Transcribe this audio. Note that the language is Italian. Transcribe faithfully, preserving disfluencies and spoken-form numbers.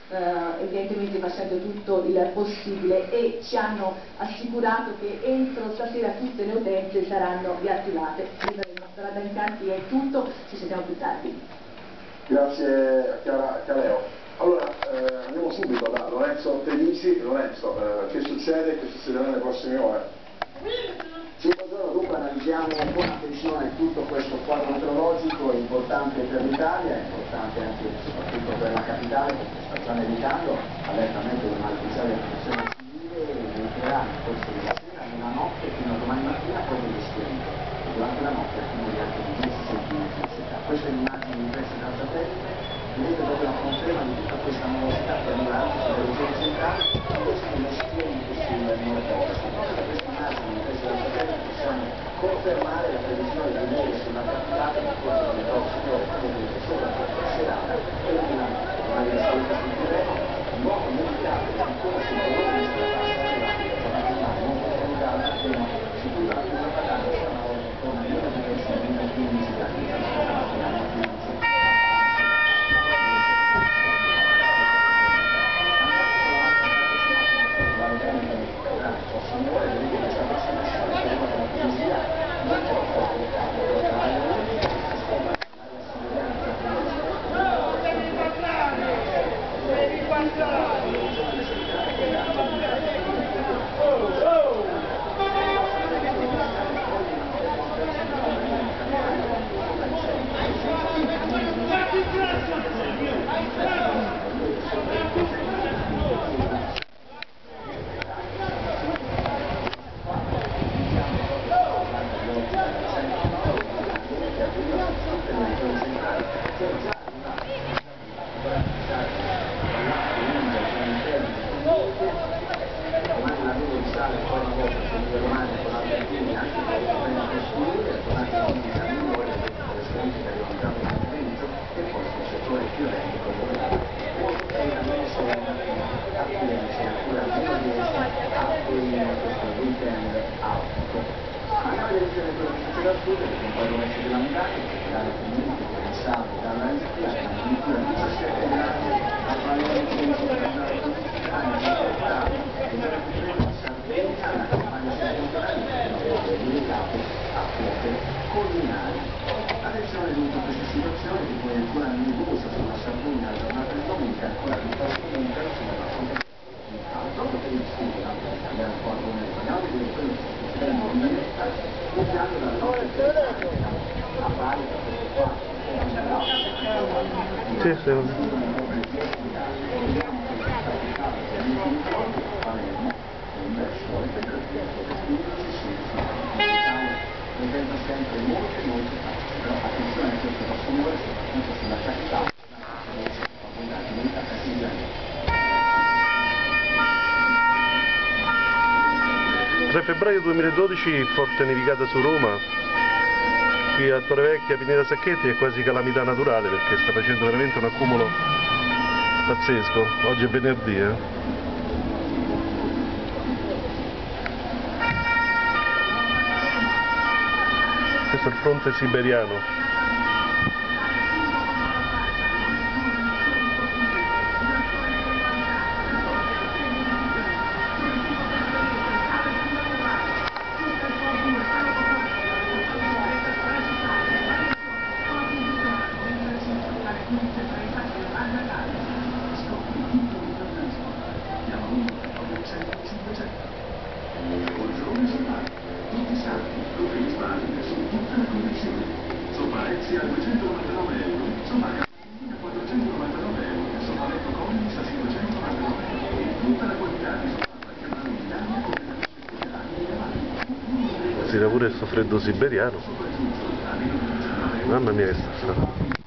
eh, evidentemente facendo tutto il possibile, e ci hanno assicurato che entro stasera tutte le utenze saranno riattivate. Da Incanti è tutto, ci sentiamo più tardi. Grazie Chiara Caleo. Allora eh, andiamo subito da Lorenzo Tenisi. Lorenzo, eh, che succede e che succederà nelle prossime ore? Sì, buongiorno, dunque analizziamo con attenzione tutto questo quadro meteorologico, importante per l'Italia, importante anche e soprattutto per la capitale, che sta già nevicando, allertamento del mare ufficiale della protezione civile, inizierà nel corso della sera, nella notte fino a domani mattina, poi dello schiarimento, e durante la notte accumuli anche di dieci centimetri di città. Queste sono immagini impresse dal satellite, vedete proprio la conferma di tutta questa nuovosità che arriva anche sulle regioni centrali, invece nello schiarimento sul nord-ovest. Proprio da queste immagini impresse dal satellite possiamo confermare la previsione di neve sulla capitale nel corso delle prossime ore, ovviamente soprattutto la serata e la notte. Ma le solite sentiremo un nuovo nevicato che ancora sul colore di questa fascia freatica, giornata di mare non prolungata, appena sicura una vacanza, ma oggi con meno diversi meno quindici gradi, attenzione dunque a questa situazione che poi è ancora nebulosa sulla Sardegna la giornata di domenica, ancora più trasparente sulla altro per il sud, abbiamo un po' argomento, andiamo a vedere quello che sta succedendo in diretta, iniziando dalle notte a Bari da questo qua. Sì, sì. Sempre molte molte facce, però attenzione a queste prossime ore, soprattutto sulla capitale, abbondantemente a Castigliano. tre febbraio duemiladodici, forte nevicata su Roma, qui a Torrevecchia, Pineta Sacchetti, è quasi calamità naturale perché sta facendo veramente un accumulo pazzesco. Oggi è venerdì, eh. Questo è il fronte siberiano. Sia duecentonovantanove euro, insomma quattrocentonovantanove euro, insomma letto Collins a cinquecentonovantanove euro, tutta la qualità di sopra chiamano in Italia come Si dà pure questo freddo siberiano. Mamma mia che sta.